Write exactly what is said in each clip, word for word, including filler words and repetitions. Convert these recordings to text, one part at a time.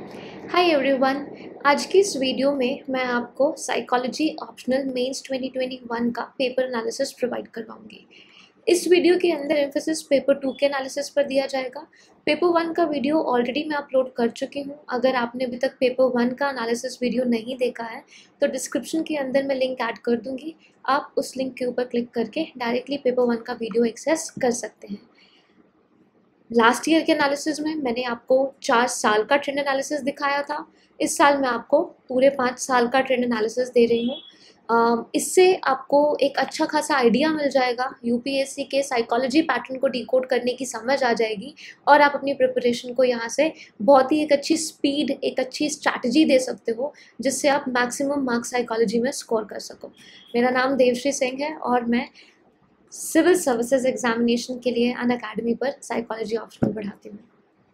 Hi everyone. आज की इस वीडियो में मैं आपको psychology optional mains twenty twenty one का पेपर एनालिसिस प्रोवाइड करवाऊंगी। इस वीडियो के अंदर एम्फेसिस पेपर टू के एनालिसिस पर दिया जाएगा। पेपर वन का वीडियो ऑलरेडी मैं अपलोड कर चुकी हूँ। अगर आपने अभी तक पेपर वन का एनालिसिस वीडियो नहीं देखा है तो डिस्क्रिप्शन के अंदर मैं लिंक ऐड कर दूँगी। आप उस लिंक के ऊपर क्लिक करके डायरेक्टली पेपर वन का वीडियो एक्सेस कर सकते हैं। लास्ट ईयर के एनालिसिस में मैंने आपको चार साल का ट्रेंड एनालिसिस दिखाया था। इस साल मैं आपको पूरे पाँच साल का ट्रेंड एनालिसिस दे रही हूँ। इससे आपको एक अच्छा खासा आइडिया मिल जाएगा, यूपीएससी के साइकोलॉजी पैटर्न को डिकोड करने की समझ आ जाएगी और आप अपनी प्रिपरेशन को यहाँ से बहुत ही एक अच्छी स्पीड, एक अच्छी स्ट्रैटेजी दे सकते हो जिससे आप मैक्सिमम मार्क्स साइकोलॉजी में स्कोर कर सको। मेरा नाम देवश्री सिंह है और मैं सिविल सर्विसेज एग्जामिनेशन के लिए अन अकेडमी पर साइकोलॉजी ऑप्शनल पढ़ाती हूँ।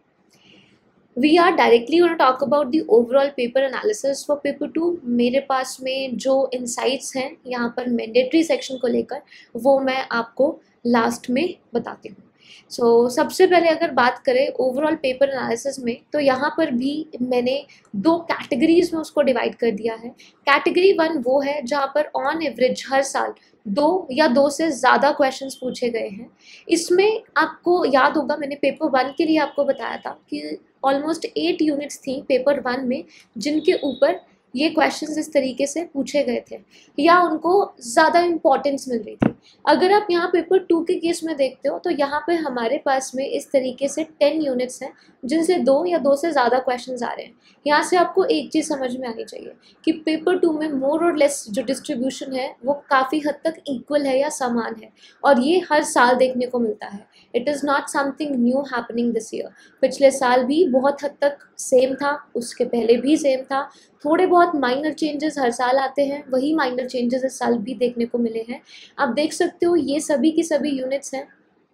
We are directly gonna talk about the overall paper analysis for paper two. मेरे पास में जो इंसाइट्स हैं यहाँ पर मैंडेटरी सेक्शन को लेकर वो मैं आपको लास्ट में बताती हूँ। सो so, सबसे पहले अगर बात करें ओवरऑल पेपर एनालिसिस में तो यहाँ पर भी मैंने दो कैटेगरीज में उसको डिवाइड कर दिया है। कैटेगरी वन वो है जहाँ पर ऑन एवरेज हर साल दो या दो से ज़्यादा क्वेश्चंस पूछे गए हैं। इसमें आपको याद होगा मैंने पेपर वन के लिए आपको बताया था कि ऑलमोस्ट एट यूनिट्स थी पेपर वन में जिनके ऊपर ये क्वेश्चंस इस तरीके से पूछे गए थे या उनको ज़्यादा इम्पोर्टेंस मिल रही थी। अगर आप यहाँ पेपर टू के केस में देखते हो तो यहाँ पे हमारे पास में इस तरीके से टेन यूनिट्स हैं जिनसे दो या दो से ज़्यादा क्वेश्चंस आ रहे हैं। यहाँ से आपको एक चीज़ समझ में आनी चाहिए कि पेपर टू में मोर और लेस जो डिस्ट्रीब्यूशन है वो काफ़ी हद तक इक्वल है या समान है और ये हर साल देखने को मिलता है। It is not something new happening this year. पिछले साल भी बहुत हद तक सेम था, उसके पहले भी सेम था। थोड़े बहुत माइनर चेंजेस हर साल आते हैं, वही माइनर चेंजेस इस साल भी देखने को मिले हैं। आप देख सकते हो ये सभी की सभी यूनिट्स हैं।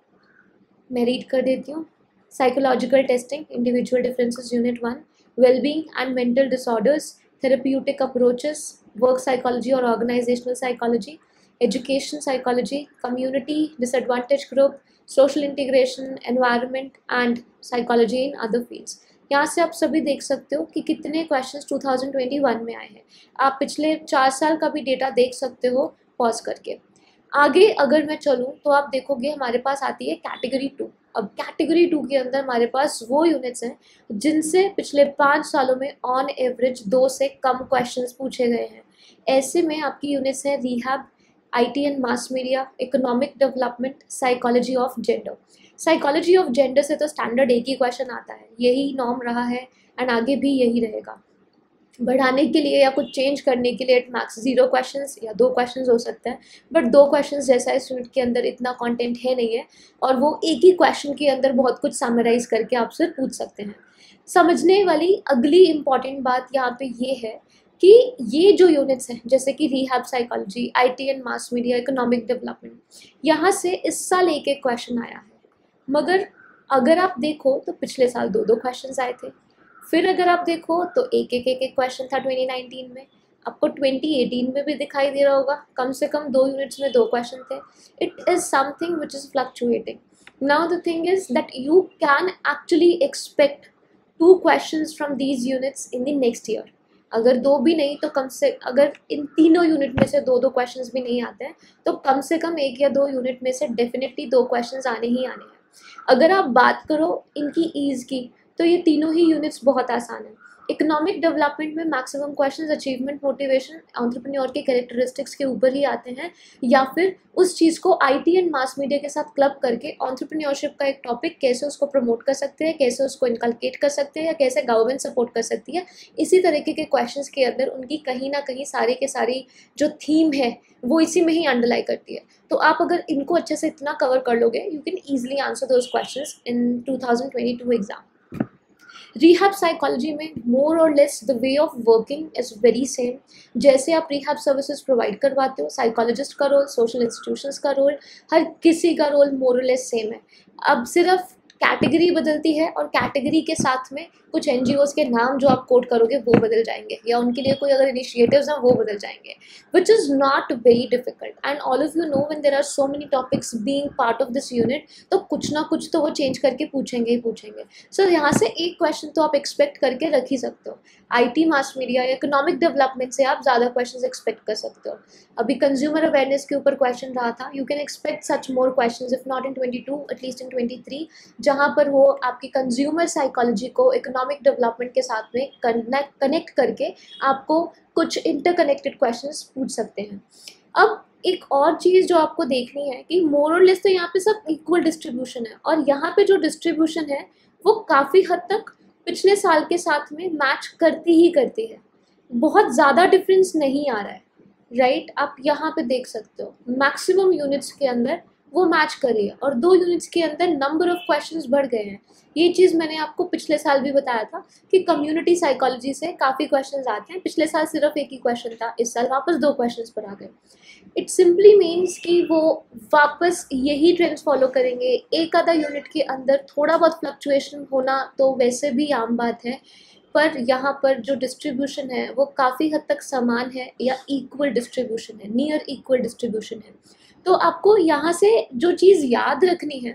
मैं रीड कर देती हूँ। Psychological testing, individual differences unit one, wellbeing and mental disorders, therapeutic approaches, work psychology और organisational psychology, education psychology, community disadvantage group, social integration, environment and psychology in other fields. यहाँ से आप सभी देख सकते हो कि कितने questions two thousand twenty one में आए हैं। आप पिछले चार साल का भी डेटा देख सकते हो पॉज करके। आगे अगर मैं चलूँ तो आप देखोगे हमारे पास आती है कैटेगरी टू। अब कैटेगरी टू के अंदर हमारे पास वो यूनिट्स हैं जिनसे पिछले पाँच सालों में ऑन एवरेज दो से कम क्वेश्चंस पूछे गए हैं। ऐसे में आपकी यूनिट्स हैं rehab, IT and mass media, economic development, psychology of gender. Psychology of gender से तो स्टैंडर्ड एक ही क्वेश्चन आता है, यही नॉर्म रहा है एंड आगे भी यही रहेगा। बढ़ाने के लिए या कुछ चेंज करने के लिए एट मैक्स जीरो क्वेश्चंस या दो क्वेश्चंस हो सकते हैं, बट दो क्वेश्चंस जैसा इस यूनिट के अंदर इतना कंटेंट है नहीं है और वो एक ही क्वेश्चन के अंदर बहुत कुछ समराइज करके आपसे पूछ सकते हैं। समझने वाली अगली इम्पॉर्टेंट बात यहाँ पे ये है कि ये जो यूनिट्स हैं जैसे कि rehab psychology, IT and mass media, economic development, यहाँ से इस साल एक एक क्वेश्चन आया है, मगर अगर आप देखो तो पिछले साल दो दो क्वेश्चंस आए थे। फिर अगर आप देखो तो एक एक एक एक क्वेश्चन था ट्वेंटी नाइनटीन में, आपको ट्वेंटी एटीन में भी दिखाई दे रहा होगा कम से कम दो यूनिट्स में दो क्वेश्चन थे। It is something which is fluctuating. Now the thing is that you can actually expect two questions from these units in the next year. अगर दो भी नहीं तो कम से अगर इन तीनों यूनिट में से दो दो क्वेश्चंस भी नहीं आते हैं तो कम से कम एक या दो यूनिट में से डेफिनेटली दो क्वेश्चंस आने ही आने हैं। अगर आप बात करो इनकी ईज़ की तो ये तीनों ही यूनिट्स बहुत आसान है। इकोनॉमिक डेवलपमेंट में maximum questions achievement, motivation, entrepreneur के कैरेक्टरिस्टिक्स के ऊपर ही आते हैं या फिर उस चीज़ को आईटी एंड मास मीडिया के साथ क्लब करके एंटरप्रेन्योरशिप का एक टॉपिक कैसे उसको प्रमोट कर सकते हैं, कैसे उसको इनकलकेट कर सकते हैं या कैसे गवर्नमेंट सपोर्ट कर सकती है, इसी तरीके के क्वेश्चंस के अंदर उनकी कहीं ना कहीं सारी के सारी जो थीम है वो इसी में ही अंडरलाई करती है। तो आप अगर इनको अच्छे से इतना कवर कर लोगे you can easily answer those questions in two thousand twenty two exam. Rehab psychology में more or less the way of working is very same. जैसे आप रिहैब सर्विसेज प्रोवाइड करवाते हो, साइकोलॉजिस्ट का रोल, सोशल इंस्टीट्यूशंस का role, हर किसी का role more or less same है। अब सिर्फ कैटेगरी बदलती है और कैटेगरी के साथ में कुछ एनजीओज के नाम जो आप कोट करोगे वो बदल जाएंगे, या उनके लिए कोई अगर इनिशिएटिव्स हैं वो बदल जाएंगे, which is not very difficult. And all of you know when there are so many topics being part of this unit, तो कुछ ना कुछ तो वो चेंज करके पूछेंगे ही पूछेंगे। सो so, यहाँ से एक क्वेश्चन तो आप एक्सपेक्ट करके रख ही सकते हो। आईटी, मास मीडिया या इकोनॉमिक डेवलपमेंट से आप ज़्यादा क्वेश्चन एक्सपेक्ट कर सकते हो। अभी कंज्यूमर अवेयरनेस के ऊपर क्वेश्चन रहा था, you can expect such more question if not in twenty two at least in twenty three, जहाँ पर वो आपकी कंज्यूमर साइकोलॉजी को इकोनॉमिक डेवलपमेंट के साथ में कनेक्ट कनेक्ट करके आपको कुछ इंटरकनेक्टेड क्वेश्चंस पूछ सकते हैं। अब एक और चीज़ जो आपको देखनी है कि मोर और लेस तो यहाँ पे सब इक्वल डिस्ट्रीब्यूशन है, और यहाँ पे जो डिस्ट्रीब्यूशन है वो काफ़ी हद तक पिछले साल के साथ में मैच करती ही करती है, बहुत ज़्यादा डिफरेंस नहीं आ रहा है, राइट right? आप यहाँ पे देख सकते हो मैक्सिमम यूनिट्स के अंदर वो मैच कर रही है, और दो यूनिट्स के अंदर नंबर ऑफ क्वेश्चंस बढ़ गए हैं। ये चीज़ मैंने आपको पिछले साल भी बताया था कि कम्युनिटी साइकोलॉजी से काफ़ी क्वेश्चंस आते हैं। पिछले साल सिर्फ एक ही क्वेश्चन था, इस साल वापस दो क्वेश्चंस पर आ गए। इट सिंपली मीन्स कि वो वापस यही ट्रेंड्स फॉलो करेंगे। एक आधा यूनिट के अंदर थोड़ा बहुत फ्लक्चुएशन होना तो वैसे भी आम बात है, पर यहाँ पर जो डिस्ट्रीब्यूशन है वो काफ़ी हद तक समान है या इक्वल डिस्ट्रीब्यूशन है, नियर इक्वल डिस्ट्रीब्यूशन है। तो आपको यहाँ से जो चीज़ याद रखनी है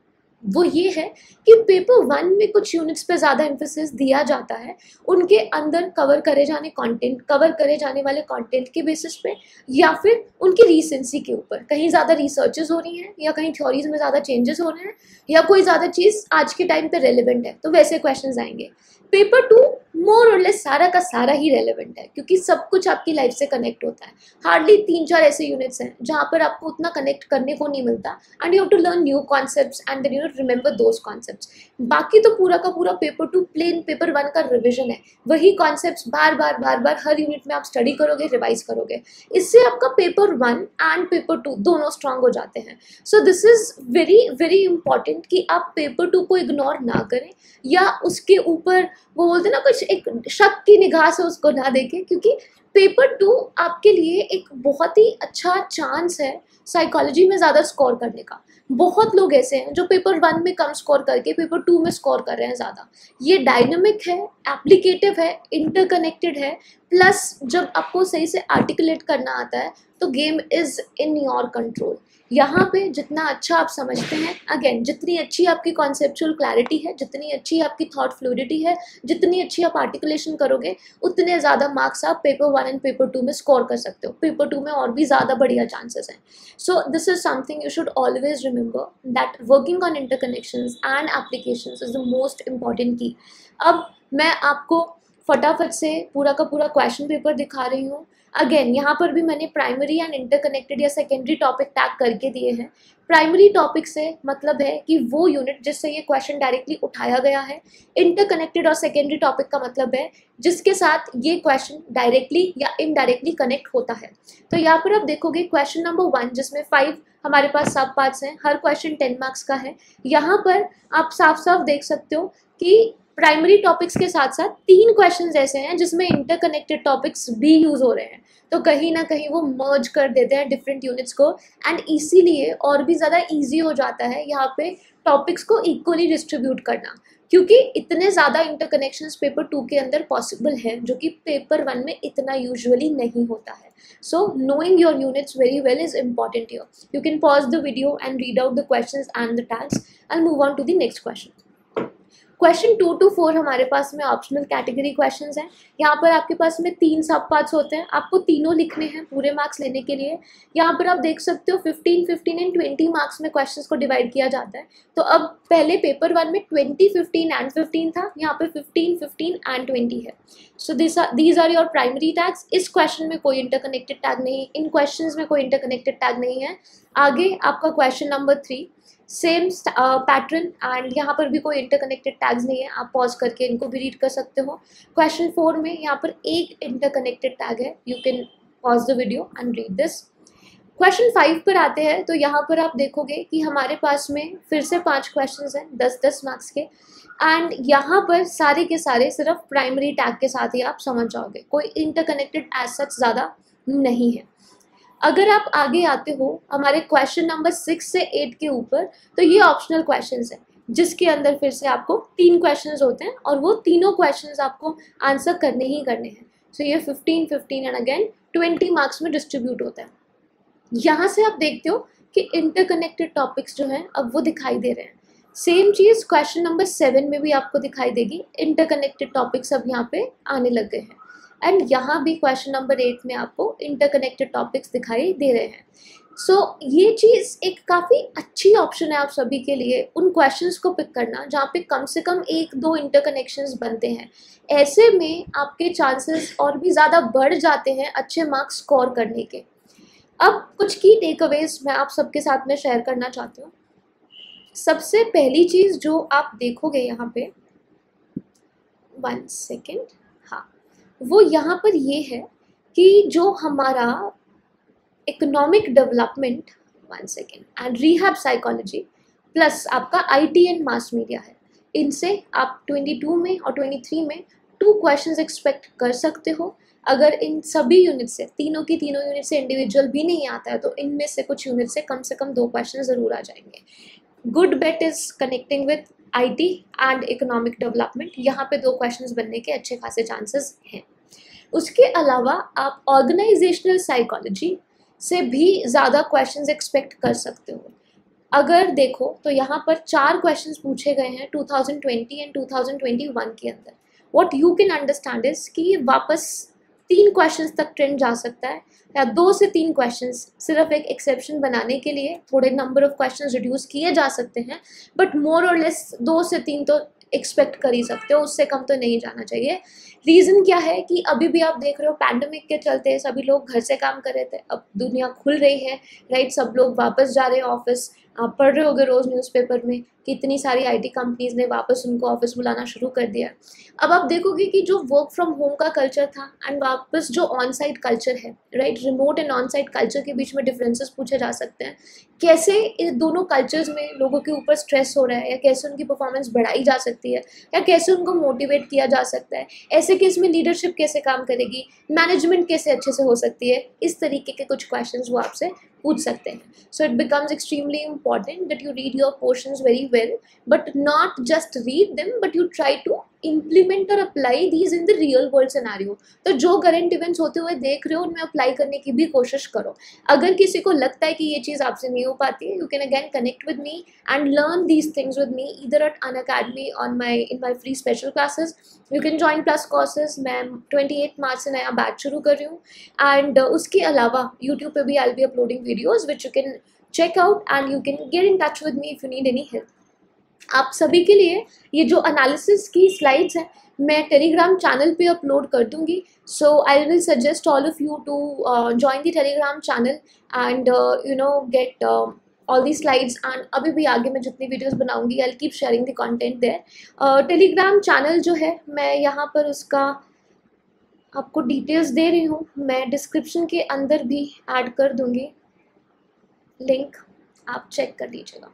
वो ये है कि पेपर वन में कुछ यूनिट्स पे ज़्यादा एम्फेसिस दिया जाता है उनके अंदर कवर करे जाने कंटेंट कवर करे जाने वाले कंटेंट के बेसिस पे, या फिर उनकी रीसेंसी के ऊपर। कहीं ज़्यादा रिसर्चेस हो रही हैं, या कहीं थ्योरीज में ज़्यादा चेंजेस हो रहे हैं, या कोई ज़्यादा चीज़ आज के टाइम पे रेलिवेंट है, तो वैसे क्वेश्चंस आएंगे। Paper two more or less सारा का सारा ही रेलेवेंट है, क्योंकि सब कुछ आपकी लाइफ से कनेक्ट होता है। हार्डली तीन चार ऐसे यूनिट्स हैं जहाँ पर आपको उतना कनेक्ट करने को नहीं मिलता, and you have to learn new concepts and then you remember those concepts. बाकी तो पूरा का पूरा paper two plain paper one का रिविजन है, वही कॉन्सेप्ट्स बार बार बार बार हर यूनिट में आप स्टडी करोगे, रिवाइज करोगे। इससे आपका paper one and paper two दोनों स्ट्रांग हो जाते हैं। So this is very very important कि आप पेपर टू को इग्नोर ना करें, या उसके ऊपर वो बोलते ना कुछ एक शक की निगाह से उसको ना देखें, क्योंकि पेपर टू आपके लिए एक बहुत ही अच्छा चांस है साइकोलॉजी में ज़्यादा स्कोर करने का। बहुत लोग ऐसे हैं जो पेपर वन में कम स्कोर करके पेपर टू में स्कोर कर रहे हैं ज़्यादा। ये डायनामिक है, एप्लीकेटिव है, इंटरकनेक्टेड है, प्लस जब आपको सही से आर्टिकुलेट करना आता है तो game is in your control. यहाँ पे जितना अच्छा आप समझते हैं, अगेन जितनी अच्छी आपकी कॉन्सेप्चुअल क्लैरिटी है, जितनी अच्छी आपकी थॉट फ्लूइडिटी है, जितनी अच्छी आप आर्टिकुलेशन करोगे, उतने ज़्यादा मार्क्स आप paper one and paper two में स्कोर कर सकते हो। पेपर टू में और भी ज़्यादा बढ़िया चांसेस हैं। So this is something you should always remember, that working on interconnections and applications is the most important key. अब मैं आपको फटाफट से पूरा का पूरा क्वेश्चन पेपर दिखा रही हूँ। अगेन यहाँ पर भी मैंने प्राइमरी एंड इंटरकनेक्टेड या सेकेंडरी टॉपिक टैग करके दिए हैं। प्राइमरी टॉपिक से मतलब है कि वो यूनिट जिससे ये क्वेश्चन डायरेक्टली उठाया गया है। इंटरकनेक्टेड और सेकेंडरी टॉपिक का मतलब है जिसके साथ ये क्वेश्चन डायरेक्टली या इनडायरेक्टली कनेक्ट होता है। तो यहाँ पर आप देखोगे क्वेश्चन नंबर वन जिसमें फाइव हमारे पास सब पार्ट्स हैं, हर क्वेश्चन टेन मार्क्स का है। यहाँ पर आप साफ साफ देख सकते हो कि प्राइमरी टॉपिक्स के साथ साथ तीन क्वेश्चंस ऐसे हैं जिसमें इंटरकनेक्टेड टॉपिक्स भी यूज़ हो रहे हैं, तो कहीं ना कहीं वो मर्ज कर देते हैं डिफरेंट यूनिट्स को, एंड इसीलिए और भी ज़्यादा इजी हो जाता है यहाँ पे टॉपिक्स को इक्वली डिस्ट्रीब्यूट करना, क्योंकि इतने ज़्यादा इंटरकनेक्शंस पेपर टू के अंदर पॉसिबल हैं जो कि पेपर वन में इतना यूजुअली नहीं होता है। So knowing your units very well is important here. You can pause the video and read out the questions and the tags and move on to the next question. Question two two four हमारे पास में optional category questions हैं। यहाँ पर आपके पास में तीन सब पार्ट्स होते हैं, आपको तीनों लिखने हैं पूरे मार्क्स लेने के लिए। यहाँ पर आप देख सकते हो fifteen fifteen and twenty marks में क्वेश्चंस को डिवाइड किया जाता है। तो अब पहले पेपर वन में ट्वेंटी फिफ्टीन एंड फिफ्टीन था, यहाँ पर फिफ्टीन फिफ्टीन एंड ट्वेंटी है। So this are these are your primary tags. इस क्वेश्चन में कोई इंटरकनेक्टेड टैग नहीं, इन क्वेश्चन में कोई इंटरकनेक्टेड टैग नहीं है। आगे आपका question number three, same pattern and यहाँ पर भी कोई इंटरकनेक्टेड टैग्स नहीं है, आप पॉज करके इनको भी रीड कर सकते हो। क्वेश्चन फोर में यहाँ पर एक इंटरकनेक्टेड टैग है, you can pause the video and read this. Question five पर आते हैं, तो यहाँ पर आप देखोगे कि हमारे पास में फिर से पांच क्वेश्चंस हैं दस दस मार्क्स के, एंड यहाँ पर सारे के सारे सिर्फ प्राइमरी टैग के साथ ही आप समझ जाओगे, कोई इंटरकनेक्टेड एज सच ज़्यादा नहीं है। अगर आप आगे आते हो हमारे क्वेश्चन नंबर सिक्स से एट के ऊपर, तो ये ऑप्शनल क्वेश्चंस हैं। जिसके अंदर फिर से आपको तीन क्वेश्चंस होते हैं और वो तीनों क्वेश्चंस आपको आंसर करने ही करने हैं। सो so, ये fifteen fifteen and again twenty marks में डिस्ट्रीब्यूट होता है। यहाँ से आप देखते हो कि इंटरकनेक्टेड टॉपिक्स जो हैं अब वो दिखाई दे रहे हैं। सेम चीज़ क्वेश्चन नंबर सेवन में भी आपको दिखाई देगी, इंटरकनेक्टेड टॉपिक्स अब यहाँ पे आने लग गए हैं। एंड यहाँ भी क्वेश्चन नंबर एट में आपको इंटरकनेक्टेड टॉपिक्स दिखाई दे रहे हैं। सो so, ये चीज़ एक काफ़ी अच्छी ऑप्शन है आप सभी के लिए, उन क्वेश्चंस को पिक करना जहाँ पे कम से कम एक दो इंटरकनेक्शंस बनते हैं। ऐसे में आपके चांसेस और भी ज़्यादा बढ़ जाते हैं अच्छे मार्क्स स्कोर करने के। अब कुछ की टेकअवेज मैं आप सबके साथ में शेयर करना चाहती हूँ। सबसे पहली चीज़ जो आप देखोगे यहाँ पे, वन सेकेंड, हाँ, वो यहाँ पर ये है कि जो हमारा economic development, one second, and rehab psychology plus आपका आईटी एंड मास मीडिया है, इनसे आप ट्वेंटी टू में और ट्वेंटी थ्री में टू क्वेश्चंस एक्सपेक्ट कर सकते हो। अगर इन सभी यूनिट से, तीनों की तीनों यूनिट से इंडिविजुअल भी नहीं आता है तो इनमें से कुछ यूनिट से कम से कम दो क्वेश्चन ज़रूर आ जाएंगे। Good bet is connecting with IT and economic development, यहाँ पे दो क्वेश्चंस बनने के अच्छे खासे चांसेस हैं। उसके अलावा आप ऑर्गेनाइजेशनल साइकोलॉजी से भी ज़्यादा क्वेश्चंस एक्सपेक्ट कर सकते हो। अगर देखो तो यहाँ पर चार क्वेश्चंस पूछे गए हैं two thousand twenty and two thousand twenty one के अंदर। What you can understand is कि वापस तीन क्वेश्चंस तक ट्रेंड जा सकता है, या दो से तीन क्वेश्चंस, सिर्फ एक एक्सेप्शन बनाने के लिए थोड़े नंबर ऑफ क्वेश्चंस रिड्यूस किए जा सकते हैं, बट मोर और लेस दो से तीन तो एक्सपेक्ट कर ही सकते हो, उससे कम तो नहीं जाना चाहिए। रीज़न क्या है कि अभी भी आप देख रहे हो पैंडेमिक के चलते सभी लोग घर से काम कर रहे थे, अब दुनिया खुल रही है, राइट, सब लोग वापस जा रहे हैं ऑफिस। आप पढ़ रहे होगे रोज़ न्यूज़पेपर में कि इतनी सारी आईटी कंपनीज ने वापस उनको ऑफिस बुलाना शुरू कर दिया। अब आप देखोगे कि जो वर्क फ्रॉम होम का कल्चर था एंड वापस जो ऑन साइट कल्चर है, right, remote and on site culture के बीच में डिफरेंसेस पूछे जा सकते हैं। कैसे इन दोनों कल्चर्स में लोगों के ऊपर स्ट्रेस हो रहा है, या कैसे उनकी परफॉर्मेंस बढ़ाई जा सकती है, या कैसे उनको मोटिवेट किया जा सकता है, ऐसे केस में लीडरशिप कैसे काम करेगी, मैनेजमेंट कैसे अच्छे से हो सकती है, इस तरीके के कुछ क्वेश्चंस वो आपसे पूछ सकते हैं। So it becomes extremely important that you read your portions very well, but not just read them, but you try to implement और apply these in the real world scenario. तो जो करंट इवेंट्स होते हुए देख रहे हो उनमें apply करने की भी कोशिश करो। अगर किसी को लगता है कि ये चीज़ आपसे नहीं हो पाती है, you can again connect with me and learn these things with me either at Unacademy on my in my free special classes. You can join plus courses. मैं ट्वेंटी एट मार्च से नया बैच शुरू कर रही हूँ, and uh, उसके अलावा YouTube पे भी I will be uploading videos which you can check out and you can get in touch with me if you need any help. आप सभी के लिए ये जो एनालिसिस की स्लाइड्स हैं मैं टेलीग्राम चैनल पे अपलोड कर दूंगी। So I will suggest all of you to join the Telegram channel and you know get all the slides. And अभी भी आगे मैं जितनी वीडियोस बनाऊंगी I will keep sharing the content there. Telegram channel जो है मैं यहाँ पर उसका आपको डिटेल्स दे रही हूँ, मैं डिस्क्रिप्शन के अंदर भी ऐड कर दूँगी लिंक, आप चेक कर लीजिएगा।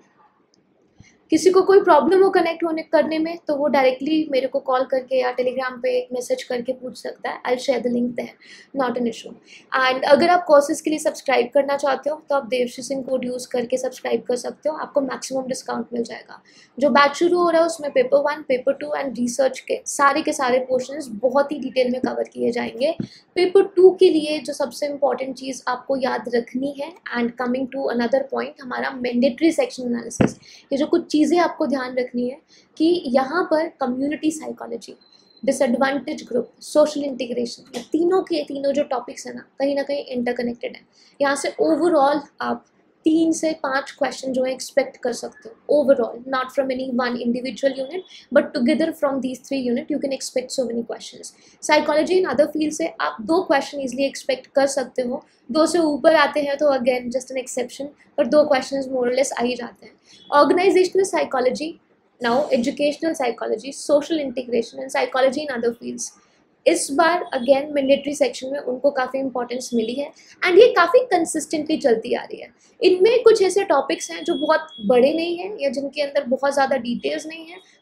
किसी को कोई प्रॉब्लम हो कनेक्ट होने करने में तो वो डायरेक्टली मेरे को कॉल करके या टेलीग्राम पे मैसेज करके पूछ सकता है। I share the link there, not an issue. And अगर आप कोर्सेज के लिए सब्सक्राइब करना चाहते हो तो आप देवश्री सिंह कोड यूज़ करके सब्सक्राइब कर सकते हो, आपको मैक्सिमम डिस्काउंट मिल जाएगा। जो बैच शुरू हो रहा है उसमें paper one, paper two and research के सारे के सारे पोर्शंस बहुत ही डिटेल में कवर किए जाएंगे। पेपर टू के लिए जो सबसे इम्पॉर्टेंट चीज़ आपको याद रखनी है, and coming to another point, हमारा मैंडेटरी सेक्शन एनालिसिस, ये जो कुछ चीज़ें आपको ध्यान रखनी है कि यहाँ पर community psychology, disadvantage group, social integration, ये तीनों के तीनों जो टॉपिक्स हैं ना कहीं ना कहीं इंटरकनेक्टेड हैं। यहाँ से ओवरऑल आप तीन से पाँच क्वेश्चन जो है एक्सपेक्ट कर सकते हो overall, not from any one individual unit but together from these three unit you can expect so many questions. Psychology in other field से आप दो क्वेश्चन इजीली एक्सपेक्ट कर सकते हो, दो से ऊपर आते हैं तो अगेन जस्ट एन एक्सेप्शन, पर दो क्वेश्चन मोर लेस आ ही जाते हैं। Organizational psychology, now educational psychology, social integration and psychology in other fields, इस बार अगेन मैंडेटरी सेक्शन में उनको काफ़ी इंपॉर्टेंस मिली है एंड ये काफ़ी कंसिस्टेंटली चलती आ रही है। इनमें कुछ ऐसे टॉपिक्स हैं जो बहुत बड़े नहीं हैं या जिनके अंदर बहुत ज़्यादा डिटेल्स नहीं है,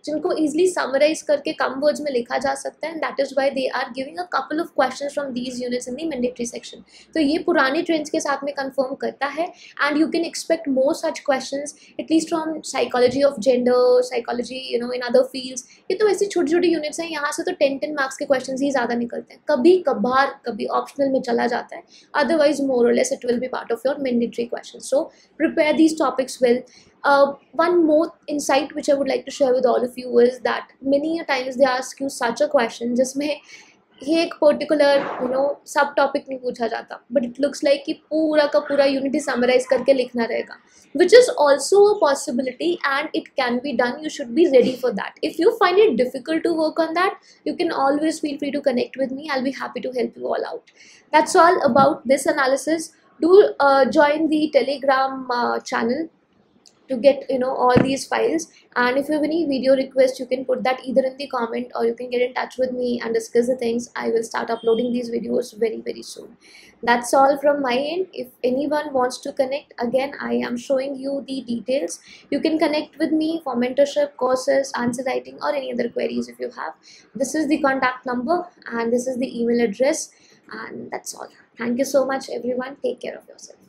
जिनको easily summarize करके कम words में लिखा जा सकता है, and that is why they are giving a couple of questions from these units in the mandatory section. तो ये पुराने trends के साथ में confirm करता है, and you can expect more such questions at least from psychology of gender, psychology you know in other fields. ये तो ऐसी छोटी छोटी units हैं, यहाँ से तो ten ten marks के questions ही ज़्यादा निकलते हैं, कभी कभार कभी optional में चला जाता है, otherwise more or less it will be part of your mandatory questions. So prepare these topics well. Uh, one more insight which I would like to share with all of you is that many a times they ask you such a question जिसमें ये एक particular you know sub topic नहीं पूछा जाता, but it looks like कि पूरा का पूरा यूनिट समराइज करके लिखना रहेगा, which is also a possibility and it can be done. You should be ready for that. If you find it difficult to work on that, you can always feel free to connect with me. I'll be happy to help you all out. That's all about this analysis. Do uh, join the Telegram uh, channel to get you know all these files, and if you have any video requests you can put that either in the comment or you can get in touch with me and discuss the things. I will start uploading these videos very very soon. That's all from my end. If anyone wants to connect, again I am showing you the details. You can connect with me for mentorship, courses, answer writing, or any other queries if you have. This is the contact number and this is the email address, and that's all. Thank you so much everyone. Take care of yourself.